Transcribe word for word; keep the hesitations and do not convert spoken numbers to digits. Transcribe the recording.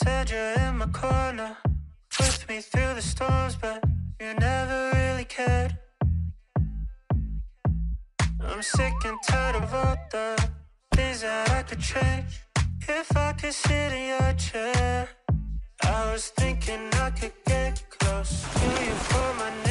said you're in my corner, with me through the storms, but you never really cared. I'm sick and tired of all the things that I could change. If I could sit in your chair, I was thinking I could get close to you for my name.